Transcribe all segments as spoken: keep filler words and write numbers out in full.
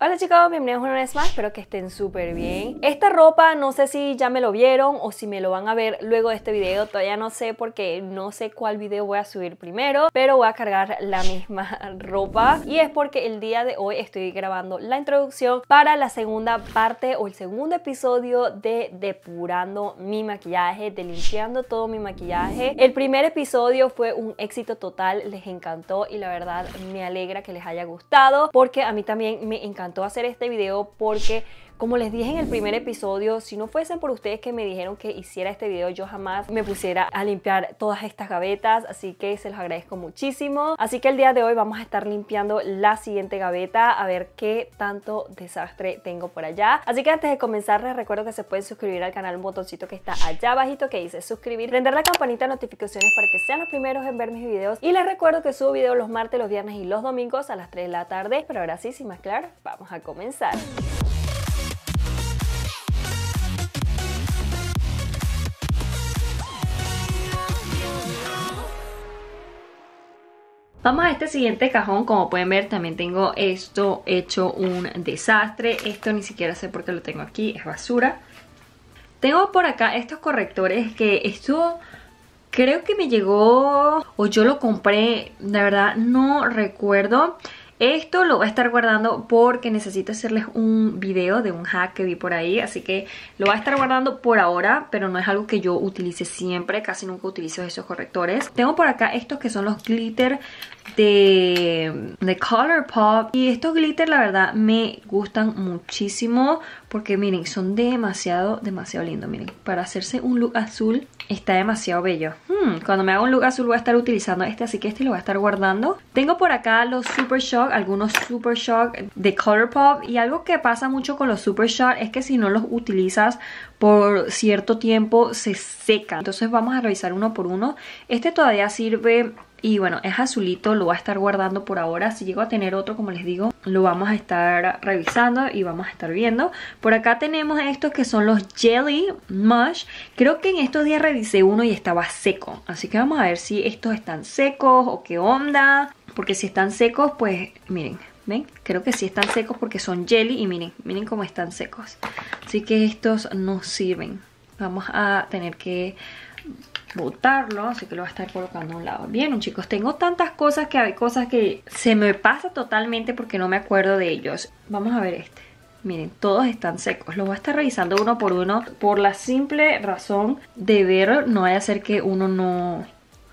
Hola chicos, bienvenidos una vez más, espero que estén súper bien. Esta ropa no sé si ya me lo vieron o si me lo van a ver luego de este video, todavía no sé porque no sé cuál video voy a subir primero, pero voy a cargar la misma ropa y es porque el día de hoy estoy grabando la introducción para la segunda parte o el segundo episodio de depurando mi maquillaje, de limpiando todo mi maquillaje. El primer episodio fue un éxito total, les encantó y la verdad me alegra que les haya gustado porque a mí también me encantó hacer este video porque, como les dije en el primer episodio, si no fuesen por ustedes que me dijeron que hiciera este video, yo jamás me pusiera a limpiar todas estas gavetas, así que se los agradezco muchísimo. Así que el día de hoy vamos a estar limpiando la siguiente gaveta, a ver qué tanto desastre tengo por allá. Así que antes de comenzar les recuerdo que se pueden suscribir al canal, un botoncito que está allá abajito que dice suscribir, prender la campanita de notificaciones para que sean los primeros en ver mis videos, y les recuerdo que subo videos los martes, los viernes y los domingos a las tres de la tarde. Pero ahora sí, sin más claro, vamos a comenzar. Vamos a este siguiente cajón. Como pueden ver, también tengo esto hecho un desastre. Esto ni siquiera sé por qué lo tengo aquí, es basura. Tengo por acá estos correctores que esto creo que me llegó o yo lo compré, la verdad no recuerdo. Esto lo voy a estar guardando porque necesito hacerles un video de un hack que vi por ahí, así que lo voy a estar guardando por ahora, pero no es algo que yo utilice siempre, casi nunca utilizo esos correctores. Tengo por acá estos que son los glitter de, de Colourpop, y estos glitter la verdad me gustan muchísimo porque miren, son demasiado, demasiado lindos. Miren, para hacerse un look azul está demasiado bello. Hmm, cuando me haga un look azul voy a estar utilizando este, así que este lo voy a estar guardando. Tengo por acá los Super Shock, algunos Super Shock de Colourpop, y algo que pasa mucho con los Super Shock es que si no los utilizas por cierto tiempo se secan. Entonces vamos a revisar uno por uno. Este todavía sirve y bueno, es azulito, lo voy a estar guardando por ahora. Si llego a tener otro, como les digo, lo vamos a estar revisando y vamos a estar viendo. Por acá tenemos estos que son los Jelly Mush. Creo que en estos días revisé uno y estaba seco, así que vamos a ver si estos están secos o qué onda. Porque si están secos, pues miren, ¿ven? Creo que sí están secos porque son jelly y miren, miren cómo están secos. Así que estos no sirven. Vamos a tener que botarlo, así que lo voy a estar colocando a un lado. Bien, chicos, tengo tantas cosas que hay cosas que se me pasa totalmente porque no me acuerdo de ellos. Vamos a ver este. Miren, todos están secos. Los voy a estar revisando uno por uno por la simple razón de ver, no vaya a ser que uno no,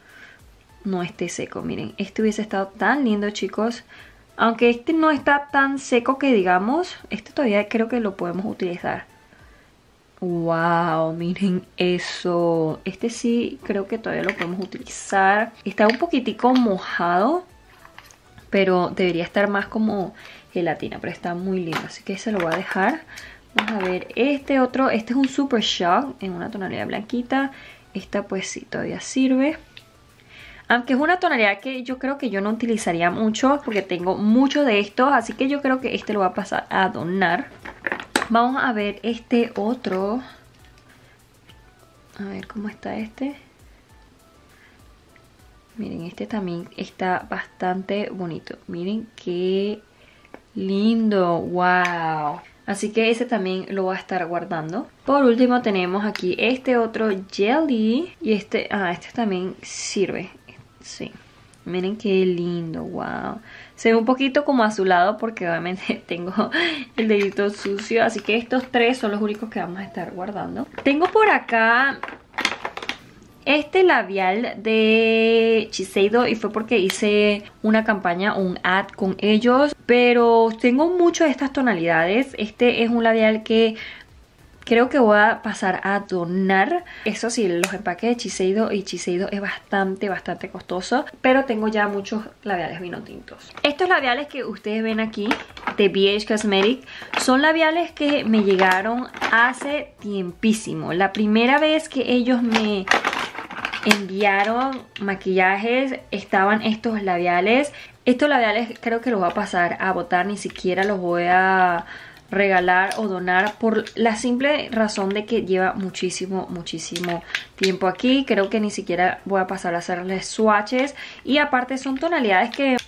no esté seco. Miren, este hubiese estado tan lindo, chicos. Aunque este no está tan seco que digamos, este todavía creo que lo podemos utilizar. Wow, miren eso. Este sí creo que todavía lo podemos utilizar. Está un poquitico mojado, pero debería estar más como gelatina, pero está muy lindo, así que ese lo voy a dejar. Vamos a ver este otro. Este es un Super Shock en una tonalidad blanquita. Esta pues sí todavía sirve, aunque es una tonalidad que yo creo que yo no utilizaría mucho porque tengo mucho de estos, así que yo creo que este lo voy a pasar a donar. Vamos a ver este otro. A ver cómo está este. Miren, este también está bastante bonito. Miren qué lindo. Wow. Así que ese también lo voy a estar guardando. Por último tenemos aquí este otro jelly. Y este, ah, este también sirve. Sí. Miren qué lindo, wow. Se ve un poquito como azulado porque obviamente tengo el dedito sucio. Así que estos tres son los únicos que vamos a estar guardando. Tengo por acá este labial de Shiseido y fue porque hice una campaña, un ad con ellos. Pero tengo mucho de estas tonalidades. Este es un labial que creo que voy a pasar a donar. Eso sí, los empaques de Shiseido y Shiseido es bastante, bastante costoso. Pero tengo ya muchos labiales vino tintos. Estos labiales que ustedes ven aquí de B H Cosmetics son labiales que me llegaron hace tiempísimo. La primera vez que ellos me enviaron maquillajes estaban estos labiales. Estos labiales creo que los voy a pasar a botar. Ni siquiera los voy a regalar o donar por la simple razón de que lleva muchísimo, muchísimo tiempo aquí. Creo que ni siquiera voy a pasar a hacerles swatches. Y aparte son tonalidades que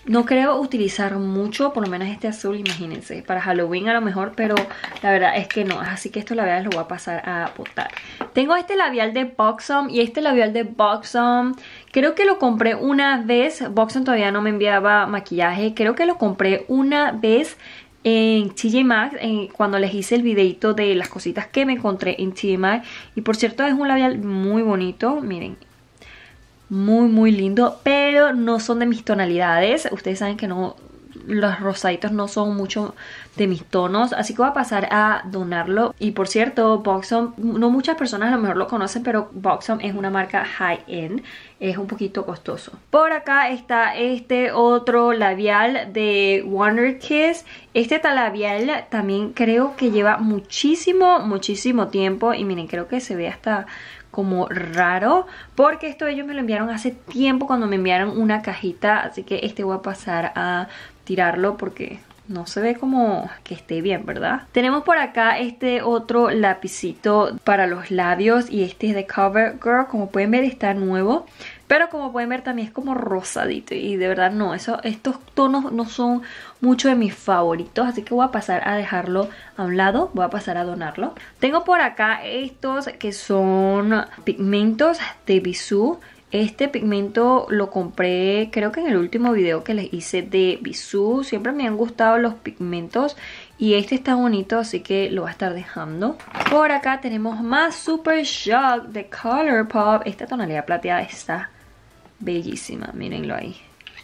no creo utilizar mucho, por lo menos este azul, imagínense, para Halloween a lo mejor, pero la verdad es que no, así que estos labiales los voy a pasar a botar. Tengo este labial de Buxom y este labial de Buxom, creo que lo compré una vez, Buxom todavía no me enviaba maquillaje, creo que lo compré una vez en T J Maxx, en, cuando les hice el videito de las cositas que me encontré en T J Maxx. Y por cierto es un labial muy bonito, miren, muy muy lindo, pero no son de mis tonalidades. Ustedes saben que no, los rosaditos no son mucho de mis tonos, así que voy a pasar a donarlo. Y por cierto, Buxom, no muchas personas a lo mejor lo conocen, pero Buxom es una marca high-end, es un poquito costoso. Por acá está este otro labial de Wonder Kiss. Este labial también creo que lleva muchísimo, muchísimo tiempo. Y miren, creo que se ve hasta como raro, porque esto ellos me lo enviaron hace tiempo cuando me enviaron una cajita. Así que este voy a pasar a tirarlo porque no se ve como que esté bien, ¿verdad? Tenemos por acá este otro lapicito para los labios y este es de CoverGirl. Como pueden ver está nuevo, pero como pueden ver también es como rosadito y de verdad no, eso, estos tonos no son mucho de mis favoritos, así que voy a pasar a dejarlo a un lado, voy a pasar a donarlo. Tengo por acá estos que son pigmentos de Bisú. Este pigmento lo compré creo que en el último video que les hice de Bisú. Siempre me han gustado los pigmentos y este está bonito, así que lo voy a estar dejando. Por acá tenemos más Super Shock de ColourPop. Esta tonalidad plateada está bellísima, mírenlo ahí.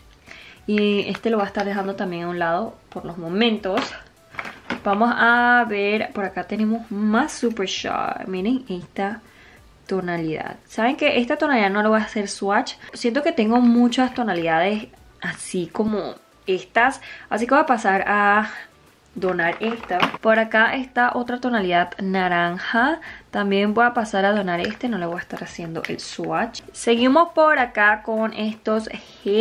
Y este lo voy a estar dejando también a un lado por los momentos. Vamos a ver, por acá tenemos más Super Shock. Miren esta tonalidad. Saben que esta tonalidad no lo voy a hacer swatch. Siento que tengo muchas tonalidades así como estas, así que voy a pasar a donar esta. Por acá está otra tonalidad naranja. También voy a pasar a donar este, no le voy a estar haciendo el swatch. Seguimos por acá con estos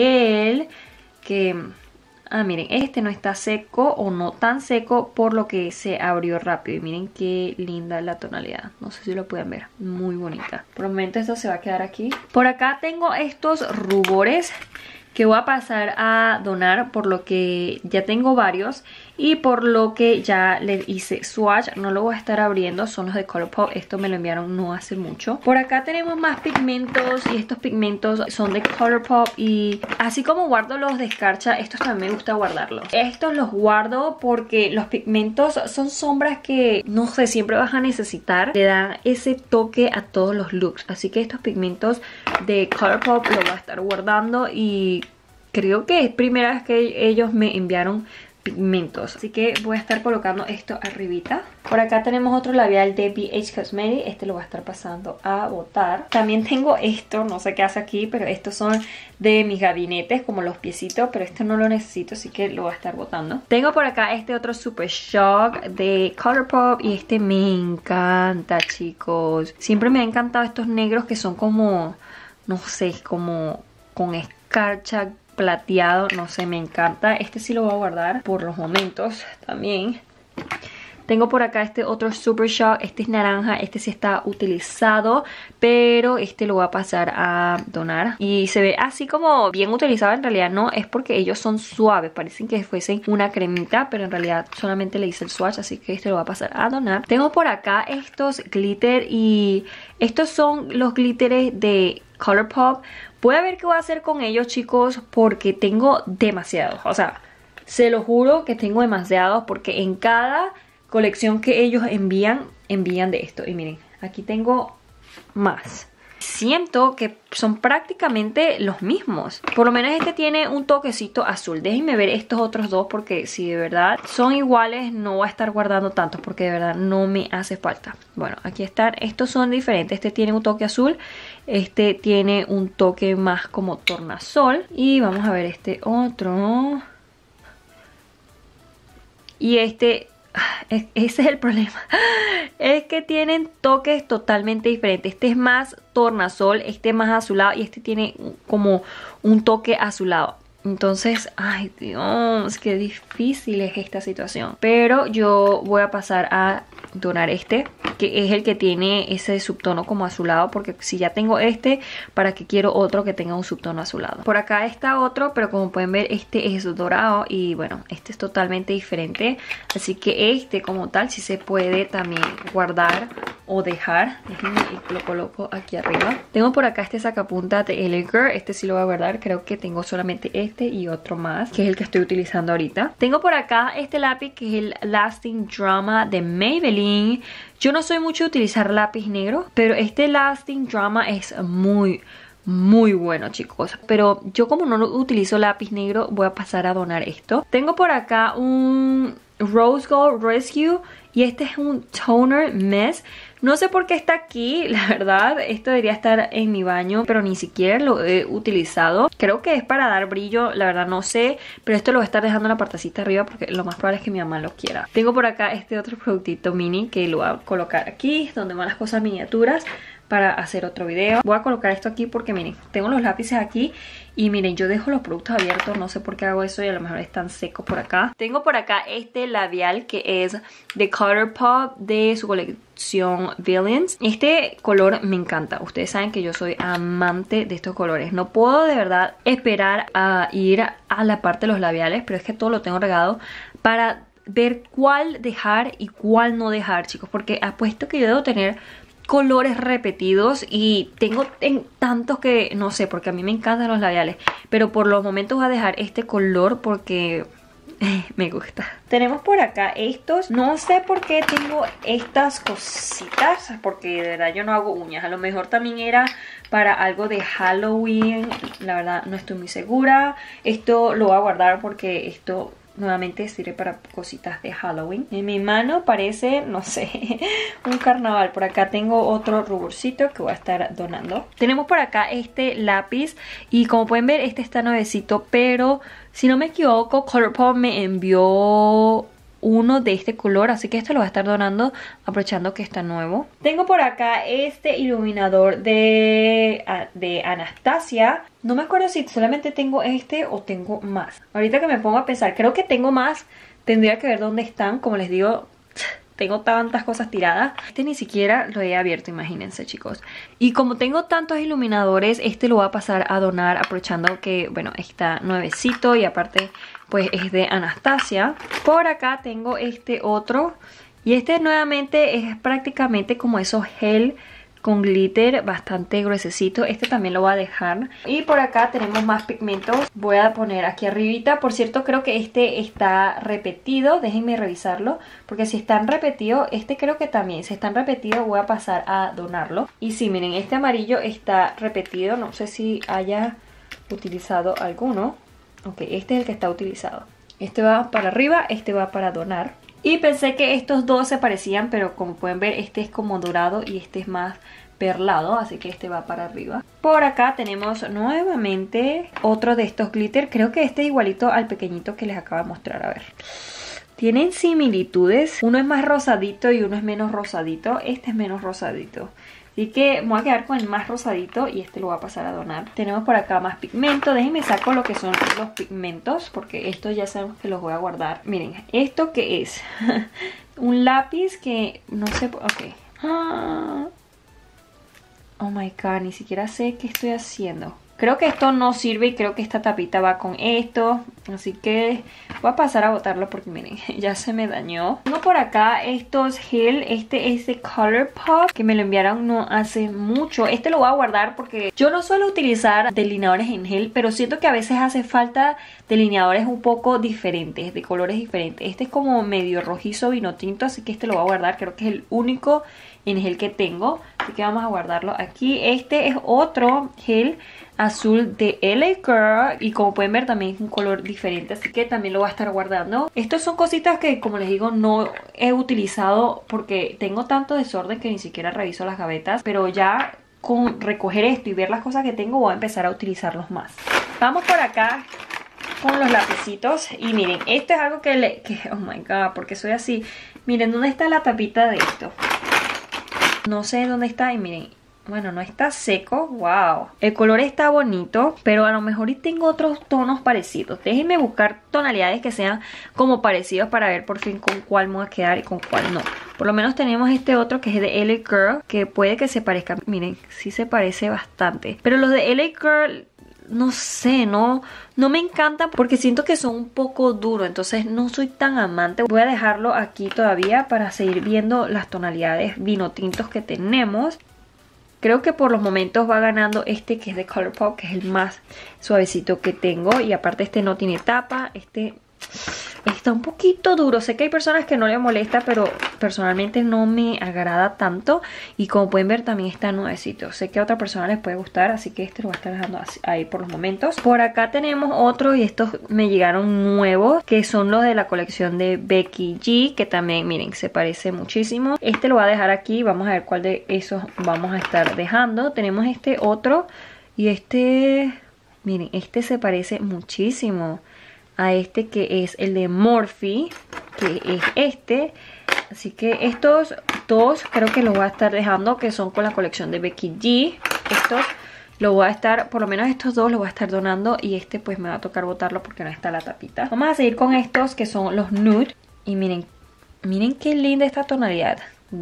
gel que... Ah, miren, este no está seco o no tan seco, por lo que se abrió rápido. Y miren qué linda la tonalidad. No sé si lo pueden ver. Muy bonita. Por el momento esto se va a quedar aquí. Por acá tengo estos rubores que voy a pasar a donar, por lo que ya tengo varios y por lo que ya le hice swatch. No lo voy a estar abriendo, son los de ColourPop. Esto me lo enviaron no hace mucho. Por acá tenemos más pigmentos y estos pigmentos son de ColourPop. Y así como guardo los de escarcha, estos también me gusta guardarlos. Estos los guardo porque los pigmentos son sombras que, no sé, siempre vas a necesitar. Le dan ese toque a todos los looks. Así que estos pigmentos de ColourPop los voy a estar guardando y creo que es primera vez que ellos me enviaron pigmentos, así que voy a estar colocando esto arribita. Por acá tenemos otro labial de B H Cosmetics. Este lo voy a estar pasando a botar. También tengo esto, no sé qué hace aquí, pero estos son de mis gabinetes, como los piecitos, pero este no lo necesito, así que lo voy a estar botando. Tengo por acá este otro Super Shock de ColourPop y este me encanta, chicos. Siempre me han encantado estos negros que son como, no sé, como con escarcha plateado, no sé, me encanta. Este sí lo voy a guardar por los momentos también. Tengo por acá este otro Super Shock. Este es naranja, este sí está utilizado, pero este lo voy a pasar a donar. Y se ve así como bien utilizado, en realidad no, es porque ellos son suaves, parecen que fuesen una cremita, pero en realidad solamente le hice el swatch, así que este lo voy a pasar a donar. Tengo por acá estos glitter y estos son los glitters de ColourPop. Voy a ver qué voy a hacer con ellos, chicos, porque tengo demasiados. O sea, se lo juro que tengo demasiados, porque en cada colección que ellos envían, envían de esto. Y miren, aquí tengo más. Siento que son prácticamente los mismos. Por lo menos este tiene un toquecito azul. Déjenme ver estos otros dos, porque si de verdad son iguales no voy a estar guardando tantos, porque de verdad no me hace falta. Bueno, aquí están. Estos son diferentes. Este tiene un toque azul, este tiene un toque más como tornasol. Y vamos a ver este otro. Y este... ese es el problema, es que tienen toques totalmente diferentes. Este es más tornasol, este es más azulado y este tiene como un toque azulado. Entonces, ay Dios, qué difícil es esta situación. Pero yo voy a pasar a donar este, que es el que tiene ese subtono como azulado, porque si ya tengo este, ¿para qué quiero otro que tenga un subtono azulado? Por acá está otro, pero como pueden ver este es dorado y bueno, este es totalmente diferente, así que este como tal sí se puede también guardar o dejar. Déjenme y lo coloco aquí arriba. Tengo por acá este sacapunta de L A Girl, este sí lo voy a guardar, creo que tengo solamente este y otro más, que es el que estoy utilizando ahorita. Tengo por acá este lápiz que es el Lasting Drama de Maybelline. Yo no soy mucho de utilizar lápiz negro, pero este Lasting Drama es muy muy bueno, chicos. Pero yo como no utilizo lápiz negro, voy a pasar a donar esto. Tengo por acá un Rose Gold Rescue y este es un toner mess. No sé por qué está aquí, la verdad. Esto debería estar en mi baño, pero ni siquiera lo he utilizado. Creo que es para dar brillo, la verdad no sé. Pero esto lo voy a estar dejando en la partecita arriba porque lo más probable es que mi mamá lo quiera. Tengo por acá este otro productito mini que lo voy a colocar aquí, donde van las cosas miniaturas, para hacer otro video. Voy a colocar esto aquí porque miren, tengo los lápices aquí y miren, yo dejo los productos abiertos, no sé por qué hago eso y a lo mejor están secos por acá. Tengo por acá este labial que es de ColourPop de su colección Villains. Este color me encanta, ustedes saben que yo soy amante de estos colores. No puedo de verdad esperar a ir a la parte de los labiales, pero es que todo lo tengo regado para ver cuál dejar y cuál no dejar, chicos, porque apuesto que yo debo tener colores repetidos y tengo en tantos que no sé, porque a mí me encantan los labiales, pero por los momentos voy a dejar este color porque eh, me gusta. Tenemos por acá estos, no sé por qué tengo estas cositas, porque de verdad yo no hago uñas, a lo mejor también era para algo de Halloween, la verdad no estoy muy segura. Esto lo voy a guardar porque esto nuevamente sirve para cositas de Halloween. En mi mano parece, no sé, un carnaval. Por acá tengo otro ruborcito que voy a estar donando. Tenemos por acá este lápiz y como pueden ver este está nuevecito, pero si no me equivoco ColourPop me envió uno de este color, así que este lo voy a estar donando aprovechando que está nuevo. Tengo por acá este iluminador de, de Anastasia. No me acuerdo si solamente tengo este o tengo más. Ahorita que me pongo a pensar, creo que tengo más. Tendría que ver dónde están. Como les digo, tengo tantas cosas tiradas. Este ni siquiera lo he abierto, imagínense, chicos. Y como tengo tantos iluminadores, este lo voy a pasar a donar aprovechando que, bueno, está nuevecito y aparte pues es de Anastasia. Por acá tengo este otro y este nuevamente es prácticamente como esos gel con glitter bastante gruesecito. Este también lo voy a dejar. Y por acá tenemos más pigmentos. Voy a poner aquí arribita. Por cierto, creo que este está repetido. Déjenme revisarlo, porque si están repetidos, este creo que también. Si están repetidos voy a pasar a donarlo. Y sí, miren, este amarillo está repetido. No sé si haya utilizado alguno. Ok, este es el que está utilizado. Este va para arriba, este va para donar. Y pensé que estos dos se parecían, pero como pueden ver, este es como dorado y este es más perlado, así que este va para arriba. Por acá tenemos nuevamente otro de estos glitter. Creo que este es igualito al pequeñito que les acabo de mostrar. A ver, tienen similitudes. Uno es más rosadito y uno es menos rosadito. Este es menos rosadito, así que me voy a quedar con el más rosadito y este lo voy a pasar a donar. Tenemos por acá más pigmento. Déjenme saco lo que son los pigmentos, porque estos ya sabemos que los voy a guardar. Miren, ¿esto qué es? Un lápiz que no sé... Ok. Ah. Oh my god, ni siquiera sé qué estoy haciendo. Creo que esto no sirve y creo que esta tapita va con esto. Así que voy a pasar a botarlo porque miren, ya se me dañó. Tengo por acá estos gel. Este es de ColourPop, que me lo enviaron no hace mucho. Este lo voy a guardar porque yo no suelo utilizar delineadores en gel, pero siento que a veces hace falta delineadores un poco diferentes, de colores diferentes. Este es como medio rojizo vino tinto, así que este lo voy a guardar. Creo que es el único en gel que tengo, así que vamos a guardarlo aquí. Este es otro gel azul de L A Girl y como pueden ver también es un color diferente, así que también lo voy a estar guardando. Estas son cositas que, como les digo, no he utilizado porque tengo tanto desorden que ni siquiera reviso las gavetas, pero ya con recoger esto y ver las cosas que tengo voy a empezar a utilizarlos más. Vamos por acá con los lapicitos y miren, esto es algo que le... Que, oh my god, porque soy así. Miren, ¿dónde está la tapita de esto? No sé dónde está y miren, bueno, no está seco, wow. El color está bonito, pero a lo mejor y tengo otros tonos parecidos. Déjenme buscar tonalidades que sean como parecidos para ver por fin con cuál me voy a quedar y con cuál no. Por lo menos tenemos este otro que es de L A Girl, que puede que se parezca. Miren, sí se parece bastante. Pero los de L A Girl, no sé, no, no me encantan porque siento que son un poco duros. Entonces no soy tan amante. Voy a dejarlo aquí todavía para seguir viendo las tonalidades vino tintos que tenemos. Creo que por los momentos va ganando este que es de Colourpop, que es el más suavecito que tengo. Y aparte este no tiene tapa, este está un poquito duro. Sé que hay personas que no les molesta, pero personalmente no me agrada tanto. Y como pueden ver también está nuevecito. Sé que a otra persona les puede gustar, así que este lo voy a estar dejando ahí por los momentos. Por acá tenemos otro y estos me llegaron nuevos, que son los de la colección de Becky G, que también, miren, se parece muchísimo. Este lo voy a dejar aquí, vamos a ver cuál de esos vamos a estar dejando. Tenemos este otro y este, miren, este se parece muchísimo a este que es el de Morphe, que es este. Así que estos dos creo que los voy a estar dejando, que son con la colección de Becky G. Estos los voy a estar, por lo menos estos dos los voy a estar donando. Y este pues me va a tocar botarlo porque no está la tapita. Vamos a seguir con estos que son los nude. Y miren, miren qué linda esta tonalidad.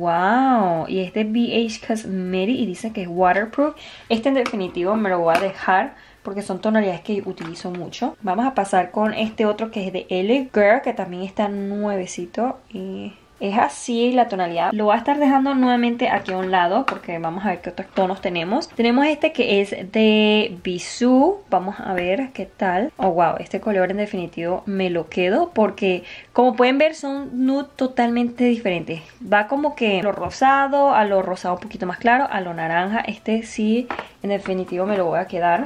Wow, y es de B H Cosmetics y dice que es waterproof. Este en definitivo me lo voy a dejar porque son tonalidades que utilizo mucho. Vamos a pasar con este otro que es de L A Girl, que también está nuevecito y es así la tonalidad. Lo voy a estar dejando nuevamente aquí a un lado porque vamos a ver qué otros tonos tenemos. Tenemos este que es de Bisou. Vamos a ver qué tal. Oh, wow, este color en definitivo me lo quedo porque como pueden ver son nude totalmente diferentes. Va como que a lo rosado, a lo rosado un poquito más claro, a lo naranja. Este sí, en definitivo me lo voy a quedar.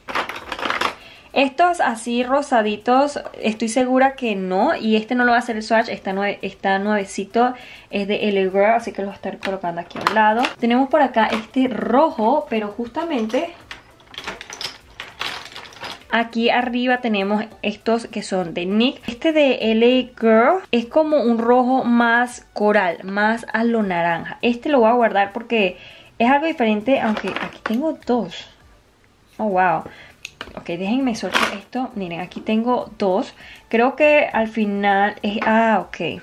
Estos así rosaditos estoy segura que no. Y este no lo va a hacer el swatch, está, nueve, está nuevecito. Es de L A Girl, así que lo voy a estar colocando aquí a un lado. Tenemos por acá este rojo, pero justamente aquí arriba tenemos estos que son de N Y X. Este de L A Girl es como un rojo más coral, más a lo naranja. Este lo voy a guardar porque es algo diferente, aunque aquí tengo dos. Oh, wow. Ok, déjenme soltar esto. Miren, aquí tengo dos. Creo que al final es... Ah, ok.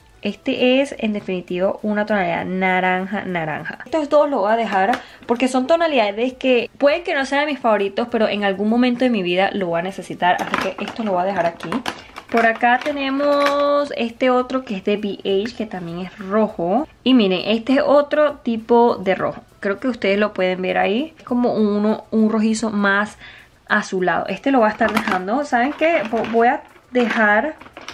Este es en definitivo una tonalidad naranja, naranja. Estos dos los voy a dejar porque son tonalidades que pueden que no sean mis favoritos, pero en algún momento de mi vida lo voy a necesitar. Así que esto lo voy a dejar aquí. Por acá tenemos este otro que es de B H, que también es rojo. Y miren, este es otro tipo de rojo. Creo que ustedes lo pueden ver ahí. Es como uno, un rojizo más azulado. Este lo voy a estar dejando. ¿Saben qué? Voy a dejar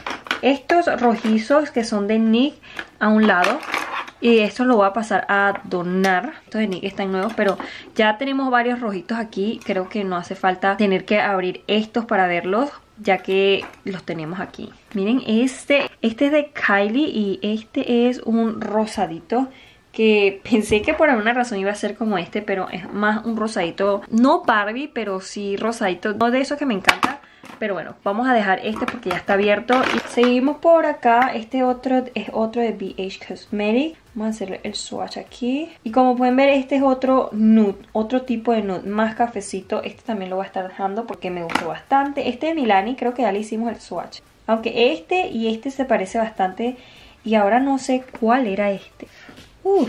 estos rojizos que son de N Y X a un lado. Y esto lo voy a pasar a donar. Estos de N Y X están nuevos, pero ya tenemos varios rojitos aquí. Creo que no hace falta tener que abrir estos para verlos, ya que los tenemos aquí. Miren, este, este es de Kylie y este es un rosadito que pensé que por alguna razón iba a ser como este, pero es más un rosadito, no Barbie, pero sí rosadito, no de eso que me encanta. Pero bueno, vamos a dejar este porque ya está abierto. Y seguimos por acá. Este otro es otro de B H Cosmetics. Vamos a hacerle el swatch aquí. Y como pueden ver, este es otro nude, otro tipo de nude, más cafecito. Este también lo voy a estar dejando porque me gustó bastante. Este de Milani, creo que ya le hicimos el swatch. Aunque este y este se parece bastante. Y ahora no sé cuál era este. Uff.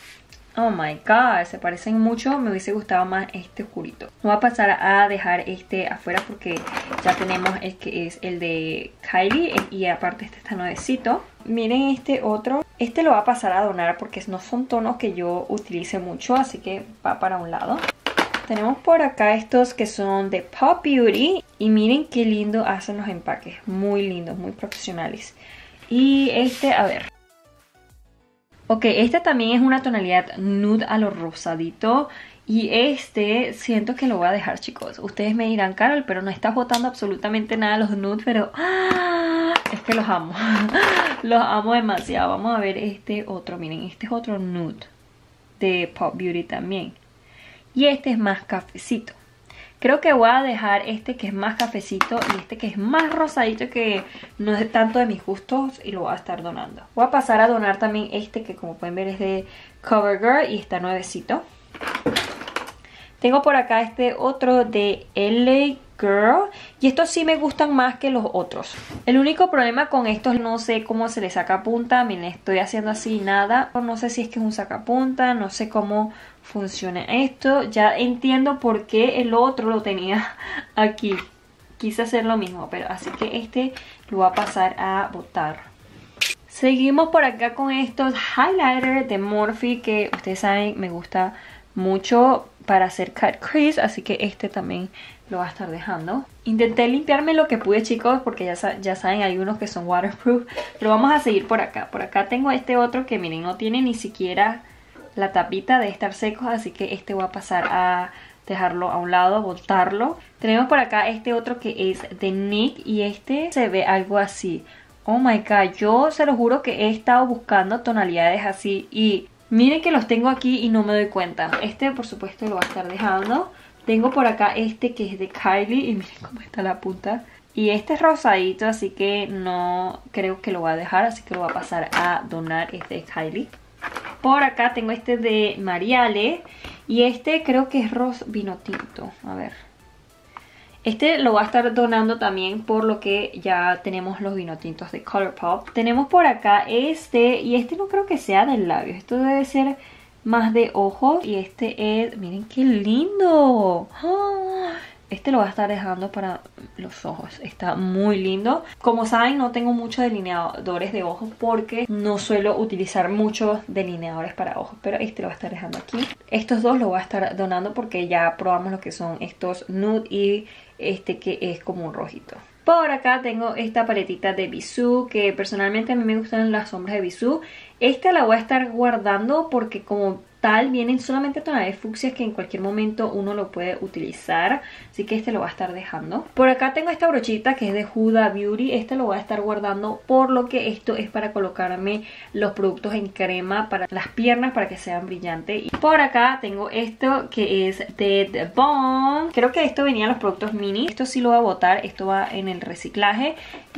Oh my god, se parecen mucho. Me hubiese gustado más este oscurito. Voy a pasar a dejar este afuera porque ya tenemos el que es el de Kylie. Y aparte este está nuevecito. Miren este otro. Este lo voy a pasar a donar porque no son tonos que yo utilice mucho. Así que va para un lado. Tenemos por acá estos que son de Pop Beauty. Y miren qué lindo hacen los empaques. Muy lindos, muy profesionales. Y este, a ver. Ok, este también es una tonalidad nude a lo rosadito. Y este siento que lo voy a dejar, chicos. Ustedes me dirán, Carol, pero no estás botando absolutamente nada los nude. Pero ¡ah! Es que los amo. Los amo demasiado. Vamos a ver este otro. Miren, este es otro nude de Pop Beauty también. Y este es más cafecito. Creo que voy a dejar este que es más cafecito y este que es más rosadito, que no es tanto de mis gustos, y lo voy a estar donando. Voy a pasar a donar también este que, como pueden ver, es de CoverGirl y está nuevecito. Tengo por acá este otro de L A Girl. Y estos sí me gustan más que los otros. El único problema con estos, no sé cómo se les saca punta. Miren, estoy haciendo así nada. No sé si es que es un sacapunta. No sé cómo funciona esto. Ya entiendo por qué el otro lo tenía aquí. Quise hacer lo mismo, pero así que este lo voy a pasar a botar. Seguimos por acá con estos highlighters de Morphe, que ustedes saben me gusta mucho para hacer cut crease, así que este también lo voy a estar dejando. Intenté limpiarme lo que pude, chicos, porque ya, ya saben, hay unos que son waterproof, pero vamos a seguir por acá. Por acá tengo este otro que miren, no tiene ni siquiera la tapita de estar secos, así que este voy a pasar a dejarlo a un lado, botarlo. Tenemos por acá este otro que es de N Y X y este se ve algo así. Oh my god, yo se lo juro que he estado buscando tonalidades así y miren que los tengo aquí y no me doy cuenta. Este por supuesto lo voy a estar dejando. Tengo por acá este que es de Kylie y miren cómo está la punta. Y este es rosadito, así que no creo que lo voy a dejar, así que lo voy a pasar a donar, este de Kylie. Por acá tengo este de Mariale y este creo que es ros vino tinto. A ver. Este lo voy a estar donando también, por lo que ya tenemos los vino tintos de Colourpop. Tenemos por acá este, y este no creo que sea del labio. Esto debe ser más de ojos. Y este es, miren qué lindo. ¡Oh! Este lo voy a estar dejando para los ojos. Está muy lindo. Como saben, no tengo muchos delineadores de ojos porque no suelo utilizar muchos delineadores para ojos. Pero este lo voy a estar dejando aquí. Estos dos los voy a estar donando porque ya probamos lo que son estos nude y este que es como un rojito. Por acá tengo esta paletita de Bisú, que personalmente a mí me gustan las sombras de Bisú. Esta la voy a estar guardando porque como tal vienen solamente tonalidades fucsias que en cualquier momento uno lo puede utilizar. Así que este lo voy a estar dejando. Por acá tengo esta brochita que es de Huda Beauty. Este lo voy a estar guardando por lo que esto es para colocarme los productos en crema para las piernas para que sean brillantes. Y por acá tengo esto que es de The Balm. Creo que esto venía en los productos mini. Esto sí lo voy a botar. Esto va en el reciclaje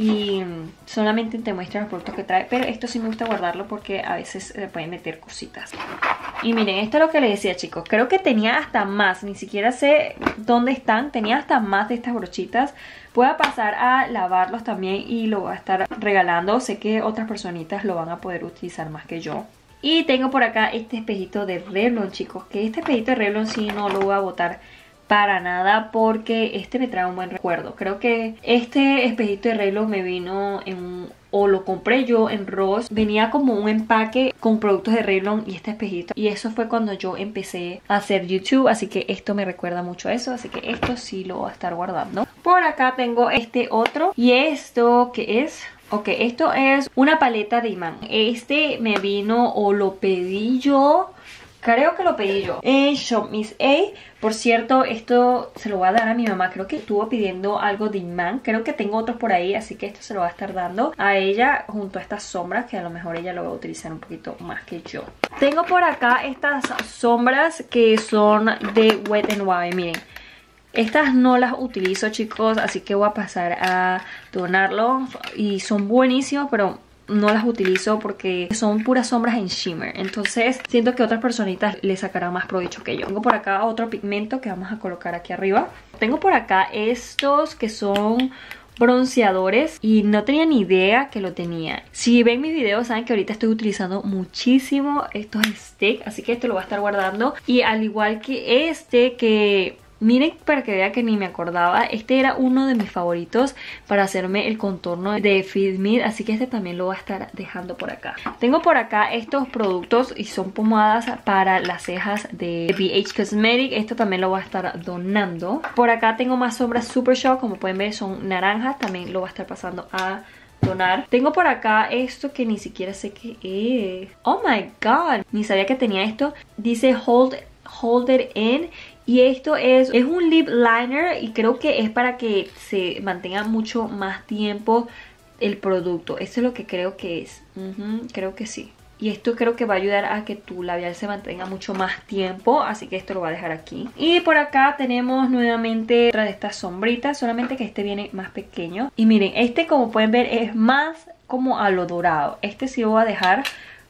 y solamente te muestra los productos que trae. Pero esto sí me gusta guardarlo porque a veces se pueden meter cositas. Y miren, esto es lo que les decía, chicos. Creo que tenía hasta más. Ni siquiera sé dónde están. Tenía hasta más de estas brochitas. Voy a pasar a lavarlos también y lo voy a estar regalando. Sé que otras personitas lo van a poder utilizar más que yo. Y tengo por acá este espejito de Revlon, chicos. Que este espejito de Revlon sí no lo voy a botar para nada porque este me trae un buen recuerdo. Creo que este espejito de Revlon me vino en un... o lo compré yo en Ross. Venía como un empaque con productos de Revlon y este espejito. Y eso fue cuando yo empecé a hacer YouTube. Así que esto me recuerda mucho a eso. Así que esto sí lo voy a estar guardando. Por acá tengo este otro. Y esto que es... ok, esto es una paleta de imán. Este me vino o lo pedí yo... creo que lo pedí yo en Shop Miss A. Por cierto, esto se lo voy a dar a mi mamá. Creo que estuvo pidiendo algo de imán. Creo que tengo otros por ahí, así que esto se lo voy a estar dando a ella junto a estas sombras, que a lo mejor ella lo va a utilizar un poquito más que yo. Tengo por acá estas sombras que son de Wet n Wild. Miren, estas no las utilizo, chicos, así que voy a pasar a donarlo. Y son buenísimos, pero... no las utilizo porque son puras sombras en shimmer. Entonces siento que otras personitas le sacarán más provecho que yo. Tengo por acá otro pigmento que vamos a colocar aquí arriba. Tengo por acá estos que son bronceadores y no tenía ni idea que lo tenía. Si ven mis videos saben que ahorita estoy utilizando muchísimo estos sticks, así que esto lo voy a estar guardando. Y al igual que este que... miren, para que vean que ni me acordaba, este era uno de mis favoritos para hacerme el contorno de Fit Me, así que este también lo voy a estar dejando por acá. Tengo por acá estos productos y son pomadas para las cejas de B H Cosmetic. Esto también lo voy a estar donando. Por acá tengo más sombras Super Shock, como pueden ver son naranjas, también lo voy a estar pasando a donar. Tengo por acá esto que ni siquiera sé qué es. Oh my god, ni sabía que tenía esto. Dice Hold, hold It In. Y esto es, es un lip liner y creo que es para que se mantenga mucho más tiempo el producto. Eso es lo que creo que es. Uh-huh, creo que sí. Y esto creo que va a ayudar a que tu labial se mantenga mucho más tiempo. Así que esto lo voy a dejar aquí. Y por acá tenemos nuevamente otra de estas sombritas. Solamente que este viene más pequeño. Y miren, este como pueden ver es más como a lo dorado. Este sí lo voy a dejar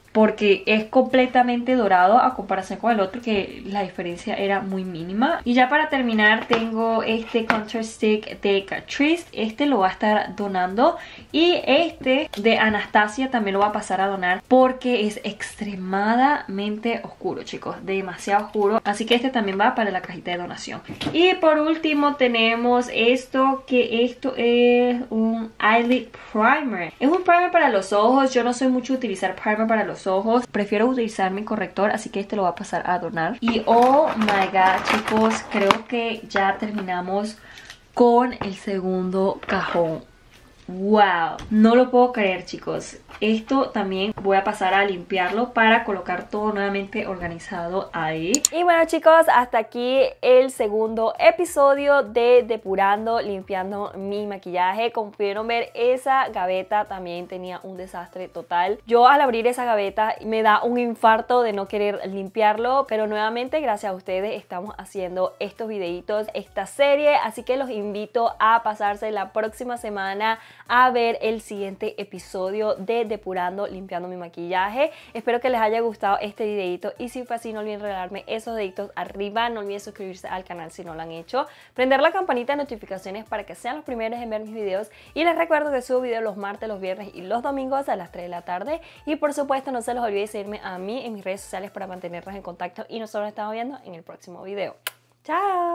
porque es completamente dorado a comparación con el otro, que la diferencia era muy mínima. Y ya para terminar tengo este contour stick de Catrice. Este lo va a estar donando, y este de Anastasia también lo va a pasar a donar porque es extremadamente oscuro, chicos, demasiado oscuro, así que este también va para la cajita de donación. Y por último tenemos esto, que esto es un eyelid primer. Es un primer para los ojos. Yo no soy mucho de utilizar primer para los ojos, prefiero utilizar mi corrector, así que este lo va a pasar a donar. Y oh my god, chicos, creo que ya terminamos con el segundo cajón. Wow, no lo puedo creer, chicos. Esto también voy a pasar a limpiarlo para colocar todo nuevamente organizado ahí. Y bueno, chicos, hasta aquí el segundo episodio de Depurando, limpiando mi maquillaje. Como pudieron ver, esa gaveta también tenía un desastre total. Yo al abrir esa gaveta me da un infarto de no querer limpiarlo, pero nuevamente gracias a ustedes estamos haciendo estos videitos, esta serie, así que los invito a pasarse la próxima semana a ver el siguiente episodio de Depurando, limpiando mi maquillaje. Espero que les haya gustado este videito, y si fue así no olviden regalarme esos deditos arriba, no olviden suscribirse al canal si no lo han hecho, prender la campanita de notificaciones para que sean los primeros en ver mis videos, y les recuerdo que subo videos los martes, los viernes y los domingos a las tres de la tarde, y por supuesto no se los olvide seguirme a mí en mis redes sociales para mantenernos en contacto, y nosotros nos estamos viendo en el próximo video. ¡Chao!